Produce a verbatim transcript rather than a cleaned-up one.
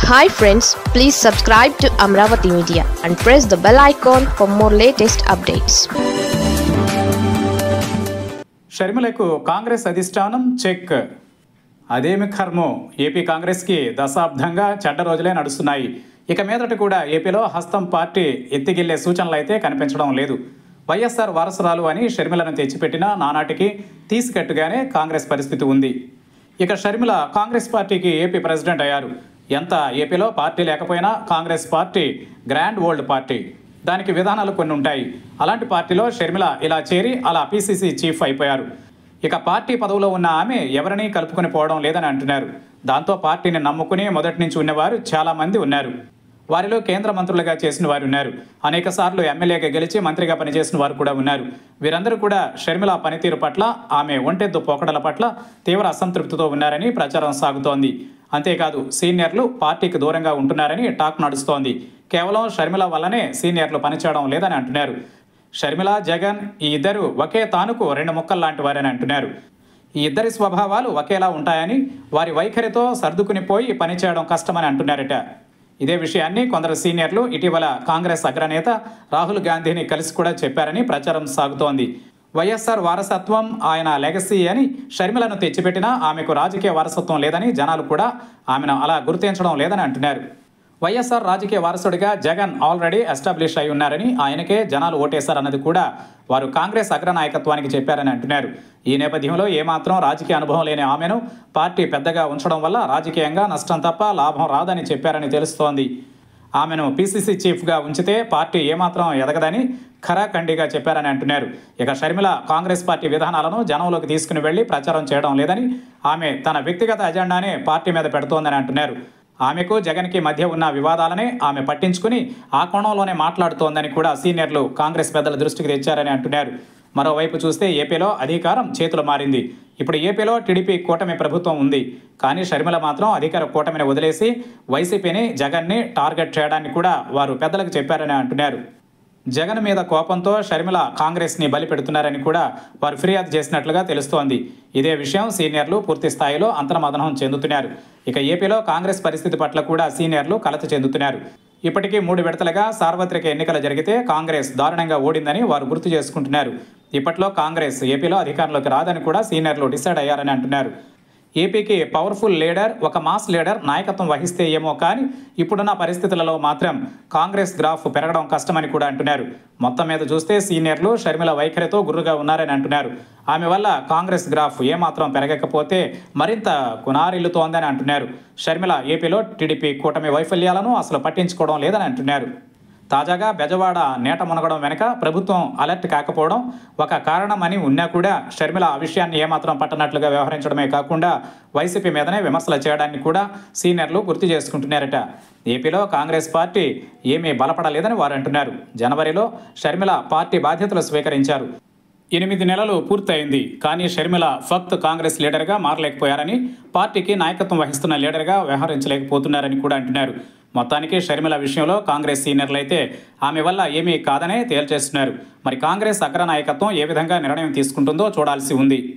Hi friends, please subscribe to Amravati Media and press the bell icon for more latest updates. షర్మిలకు కాంగ్రెస్ అధిష్టానం check. అదేమి కర్మో, AP కాంగ్రెస్కి దశాబ్దంగా చెడ్డ రోజులే నడుస్తున్నాయి. ఇక మీదట కూడా ఏపీలో హస్తం పార్టీ ఎత్తిగిల్లే సూచనలు అయితే కనిపించడం లేదు. వైఎస్ఆర్ వారసురాలు అని షర్మిలను తెచ్చిపెట్టిన నానాటికి తీసికట్టుగానే కాంగ్రెస్ పరిస్థితి ఉంది. ఇక షర్మిల కాంగ్రెస్ పార్టీకి ఏపీ ప్రెసిడెంట్ అయ్యారు. ఎంత ఏపీలో పార్టీ లేకపోయినా Congress party grand old party, దానికి విధానాలు కొన్ని ఉంటాయి. అలాంటి పార్టీలో షర్మిల ఇలా చేరి అలా పీసీసీ చీఫ్ అయిపోయారు. ఇక పార్టీ పదవిలో ఉన్న ఆమె ఎవరిని కలుపుకొని పోవడం లేదని అంటున్నారు. దాంతో పార్టీని నమ్ముకుని మొదటి నుంచి ఉన్నవారు చాలామంది ఉన్నారు. వారిలో కేంద్ర మంత్రులుగా చేసిన వారు ఉన్నారు. అనేక సార్లు ఎమ్మెల్యేగా గెలిచి మంత్రిగా పనిచేసిన వారు కూడా ఉన్నారు. వీరందరూ కూడా షర్మిల పనితీరు పట్ల, ఆమె ఒంటెద్దు పోకడల పట్ల తీవ్ర అసంతృప్తితో ఉన్నారని ప్రచారం సాగుతోంది. అంతేకాదు సీనియర్లు పార్టీకి దూరంగా ఉంటున్నారని టాక్ నడుస్తోంది. కేవలం షర్మిల వల్లనే సీనియర్లు పనిచేయడం లేదని అంటున్నారు. షర్మిల, జగన్ ఈ ఇద్దరు ఒకే తానుకు రెండు ముక్కలు లాంటి వారని అంటున్నారు. ఈ ఇద్దరి స్వభావాలు ఒకేలా ఉంటాయని, వారి వైఖరితో సర్దుకుని పోయి పనిచేయడం కష్టమని అంటున్నారట. ఇదే విషయాన్ని కొందరు సీనియర్లు ఇటీవల కాంగ్రెస్ అగ్రనేత రాహుల్ గాంధీని కలిసి కూడా చెప్పారని ప్రచారం సాగుతోంది. వైఎస్ఆర్ వారసత్వం ఆయన లెగసీ అని షర్మిలను తెచ్చిపెట్టినా ఆమెకు రాజకీయ వారసత్వం లేదని జనాలు కూడా ఆమెను అలా గుర్తించడం లేదని అంటున్నారు. వైఎస్ఆర్ రాజకీయ వారసుడిగా జగన్ ఆల్రెడీ ఎస్టాబ్లిష్ అయి ఉన్నారని, ఆయనకే జనాలు ఓటేశారన్నది కూడా వారు కాంగ్రెస్ అగ్రనాయకత్వానికి చెప్పారని అంటున్నారు. ఈ నేపథ్యంలో ఏమాత్రం రాజకీయ అనుభవం లేని ఆమెను పార్టీ పెద్దగా ఉంచడం వల్ల రాజకీయంగా నష్టం తప్ప లాభం రాదని చెప్పారని తెలుస్తోంది. ఆమెను పీసీసీ చీఫ్గా ఉంచితే పార్టీ ఏమాత్రం ఎదగదని ఖరాఖండిగా చెప్పారని అంటున్నారు. ఇక షర్మిల కాంగ్రెస్ పార్టీ విధానాలను జనంలోకి తీసుకుని వెళ్లి ప్రచారం చేయడం లేదని, ఆమె తన వ్యక్తిగత అజెండానే పార్టీ మీద పెడుతోందని అంటున్నారు. ఆమెకు జగన్కి మధ్య ఉన్న వివాదాలనే ఆమె పట్టించుకుని ఆ కోణంలోనే మాట్లాడుతోందని కూడా సీనియర్లు కాంగ్రెస్ పెద్దల దృష్టికి తెచ్చారని అంటున్నారు. మరోవైపు చూస్తే ఏపీలో అధికారం చేతులు మారింది. ఇప్పుడు ఏపీలో టీడీపీ కూటమి ప్రభుత్వం ఉంది. కానీ షర్మిల మాత్రం అధికార కూటమిని వదిలేసి వైసీపీని, జగన్ని టార్గెట్ చేయడాన్ని కూడా వారు పెద్దలకు చెప్పారని అంటున్నారు. జగన్ మీద కోపంతో షర్మిల కాంగ్రెస్ని బలి పెడుతున్నారని కూడా వారు ఫిర్యాదు చేసినట్లుగా తెలుస్తోంది. ఇదే విషయం సీనియర్లు పూర్తి స్థాయిలో అంతర్మదనం చెందుతున్నారు. ఇక ఏపీలో కాంగ్రెస్ పరిస్థితి పట్ల కూడా సీనియర్లు కలత చెందుతున్నారు. ఇప్పటికీ మూడు విడతలుగా సార్వత్రిక ఎన్నికలు జరిగితే కాంగ్రెస్ దారుణంగా ఓడిందని వారు గుర్తు చేసుకుంటున్నారు. ఇప్పట్లో కాంగ్రెస్ ఏపీలో అధికారంలోకి రాదని కూడా సీనియర్లు డిసైడ్ అయ్యారని అంటున్నారు. ఏపీకి పవర్ఫుల్ లీడర్, ఒక మాస్ లీడర్ నాయకత్వం వహిస్తే ఏమో కానీ ఇప్పుడున్న పరిస్థితులలో మాత్రం కాంగ్రెస్ గ్రాఫ్ పెరగడం కష్టమని కూడా అంటున్నారు. మొత్తం మీద చూస్తే సీనియర్లు షర్మిల వైఖరితో గుర్రుగా ఉన్నారని అంటున్నారు. ఆమె వల్ల కాంగ్రెస్ గ్రాఫ్ ఏమాత్రం పెరగకపోతే మరింత కునారిల్లుతోందని అంటున్నారు. షర్మిల ఏపీలో టీడీపీ కూటమి వైఫల్యాలను అసలు పట్టించుకోవడం లేదని అంటున్నారు. తాజాగా బెజవాడ నేట మునగడం వెనుక ప్రభుత్వం అలర్ట్ కాకపోవడం ఒక కారణమని ఉన్నా కూడా షర్మిల ఆ విషయాన్ని ఏమాత్రం పట్టనట్లుగా వ్యవహరించడమే కాకుండా వైసీపీ మీదనే విమర్శలు చేయడాన్ని కూడా సీనియర్లు గుర్తు చేసుకుంటున్నారట. ఏపీలో కాంగ్రెస్ పార్టీ ఏమీ బలపడలేదని వారు అంటున్నారు. జనవరిలో షర్మిల పార్టీ బాధ్యతలు స్వీకరించారు. ఎనిమిది నెలలు పూర్తయింది. కానీ షర్మిల ఫక్త్ కాంగ్రెస్ లీడర్గా మారలేకపోయారని, పార్టీకి నాయకత్వం వహిస్తున్న లీడర్గా వ్యవహరించలేకపోతున్నారని కూడా అంటున్నారు. మొత్తానికి షర్మిల విషయంలో కాంగ్రెస్ సీనియర్లు అయితే ఆమె వల్ల ఏమీ కాదనే తేల్చేస్తున్నారు. మరి కాంగ్రెస్ అగ్ర నాయకత్వం ఏ విధంగా నిర్ణయం తీసుకుంటుందో చూడాల్సి ఉంది.